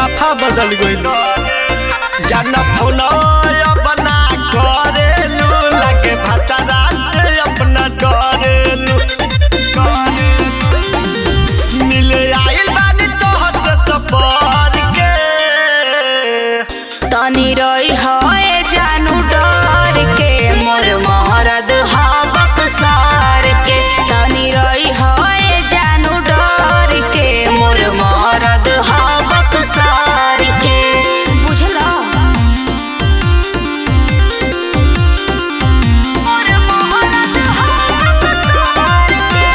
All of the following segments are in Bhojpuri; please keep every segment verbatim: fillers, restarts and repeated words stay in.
साफा बदल गइल जाना फोनो अपना करेलू लगे भतरा से अपना डरेलू मिले आइल बानी तोहर सफर के तनी रही है जानू डर के मोर महरद हबक सार के तनी रही है जानू डर के मोर महरद हबक सार के बुझला मोर महरद हबक सार के।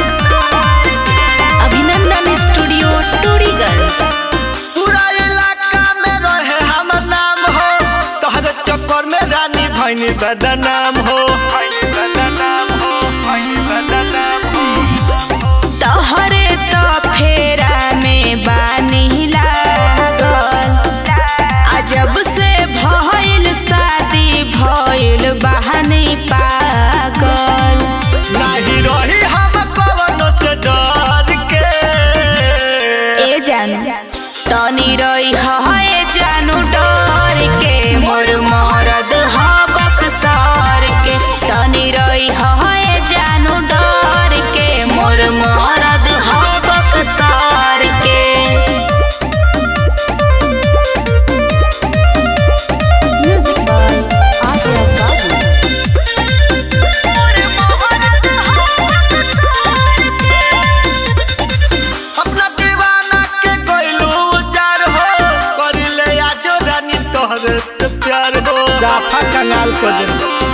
अभिनंदन स्टूडियो टूरीगंज। पूरा इलाका में रहे हमर नाम हो तोहरे चक्कर में रानी भैनी बदनाम हो बदनाम हो बदनाम हो तोहरे तो फेरा में बानी लागल अजब से भइल शादी भइल बहानी पागल नहीं रही हम कवनो से डर के ए जान तनी रही है जानू डर के मोर महरद हबक सार के तनी रही है जानू डर के मोर महरद हबक सार के। म्यूजिक बाय आर्या बाबू। मोर महरद हबक सार के। अपना दीवाना के कोइलू जार हो कर ले आजो रानी तोहरे से प्यार हो जाफा कंगाल को दे